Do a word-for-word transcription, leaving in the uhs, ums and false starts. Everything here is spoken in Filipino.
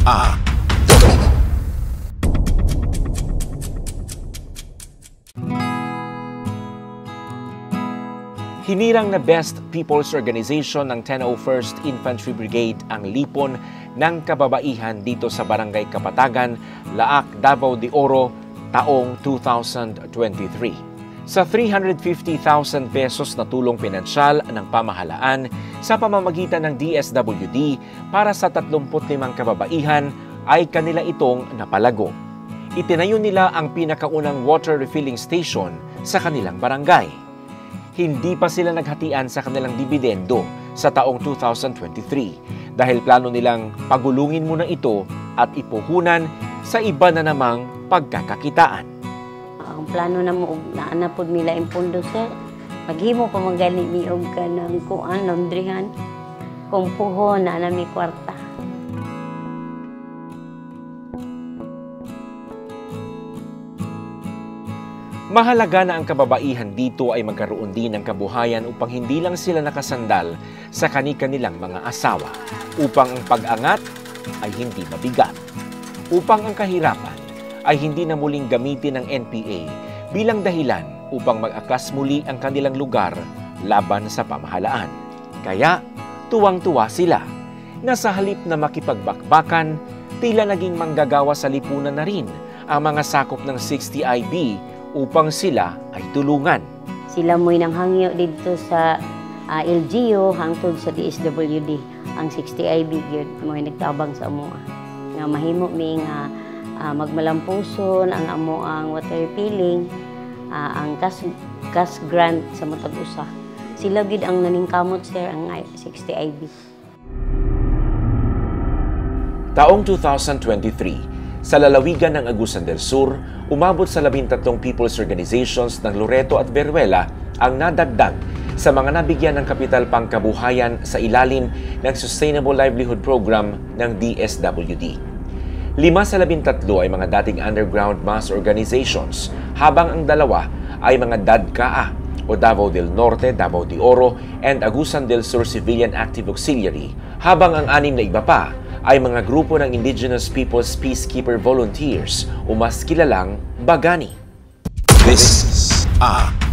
A. Hinirang na Best People's Organization ng ten oh first Infantry Brigade ang lipon ng kababaihan dito sa Barangay Kapatagan, Laak, Davao de Oro, taong two thousand twenty-three. Sa three hundred fifty thousand pesos na tulong pinansyal ng pamahalaan sa pamamagitan ng D S W D para sa thirty-five kababaihan ay kanila itong napalago. Itinayo nila ang pinakaunang water refilling station sa kanilang barangay. Hindi pa sila naghatian sa kanilang dibidendo sa taong two thousand twenty-three dahil plano nilang pagulungin muna ito at ipuhunan sa iba na namang pagkakakitaan. Ang plano na mo na anapod nila impondo sir, maghimo pa magali miog ka ng kuan laundryhan kung puhon na nami kwarta. Mahalaga na ang kababaihan dito ay magkaroon din ng kabuhayan upang hindi lang sila nakasandal sa kani-kanilang mga asawa, upang ang pag-angat ay hindi mabigat, upang ang kahirapan ay hindi na muling gamitin ng N P A bilang dahilan upang mag-akas muli ang kanilang lugar laban sa pamahalaan. Kaya tuwang-tuwa sila na sa halip na makipagbakbakan, tila naging manggagawa sa lipunan na rin ang mga sakop ng sixty I B upang sila ay tulungan. Sila mo'y nang hangyo dito sa uh, L G U hangtod sa D S W D. Ang sixty I B gyud mo'y nagtabang sa amo nga mahimo mi nga uh, magmalampuson ang amo ang water refilling, uh, ang cash, cash grant sa matag usa. Sila gyud ang naningkamot sir ang sixty I B. Taong two thousand twenty-three, sa lalawigan ng Agusan del Sur, umabot sa labintatlong people's organizations ng Loreto at Veruela ang nadagdag sa mga nabigyan ng kapital pangkabuhayan sa ilalim ng Sustainable Livelihood Program ng D S W D. Lima sa labintatlo ay mga dating underground mass organizations, habang ang dalawa ay mga D A D C A A o Davao del Norte, Davao de Oro, and Agusan del Sur Civilian Active Auxiliary, habang ang anim na iba pa ay mga grupo ng Indigenous Peoples Peacekeeper Volunteers o mas kilalang Bagani. This is A.